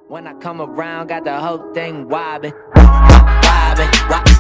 When I come around, got the whole thing wobbin', wobbin', wobbin'.